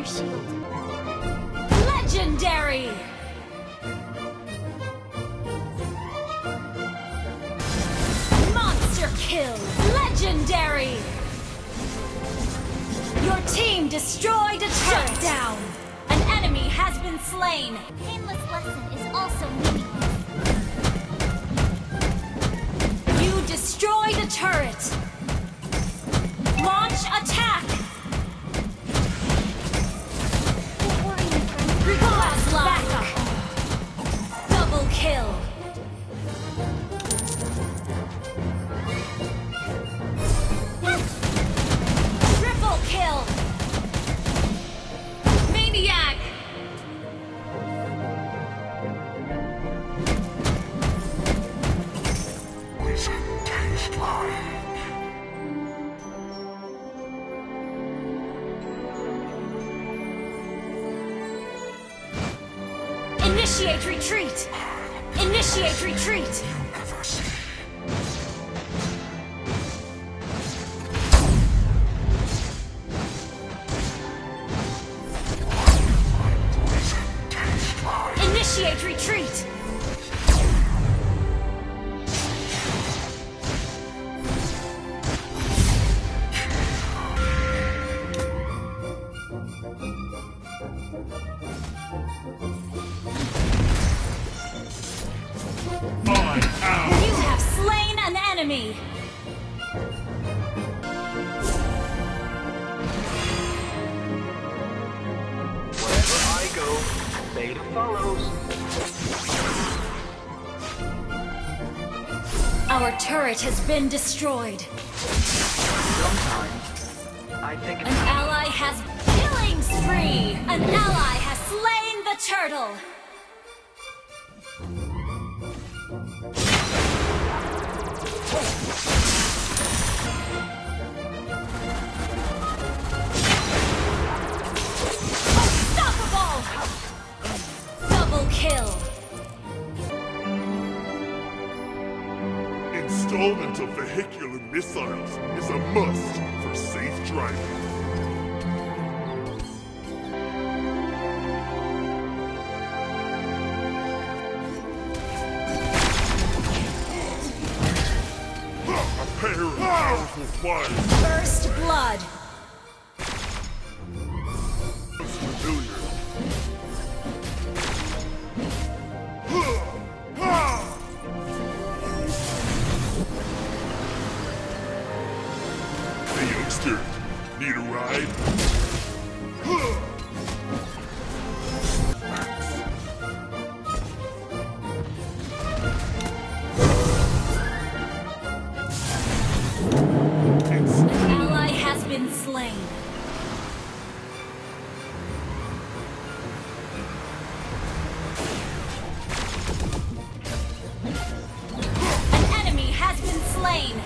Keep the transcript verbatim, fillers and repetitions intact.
shield. Legendary! Monster kill! Legendary! Your team destroyed a turret! Shut down! An enemy has been slain! Painless lesson is also meaningless. You destroyed a turret! Launch attack! Don't worry, my friend. Glass backup! Double kill! Triple kill! Maniac! Poison tastes like. Initiate retreat! Initiate retreat! Ever see? Poison tastes like. Initiate retreat! You have slain an enemy! Wherever I go, Beta follows. Our turret has been destroyed. Sometimes, I think An it's ally has killing spree! An ally has slain the turtle! Unstoppable! Double kill! Installment of vehicular missiles is a must for safe driving. A pair of powerful flyers First blood! looks familiar. Hey youngster, need a ride? An ally has been slain. An enemy has been slain.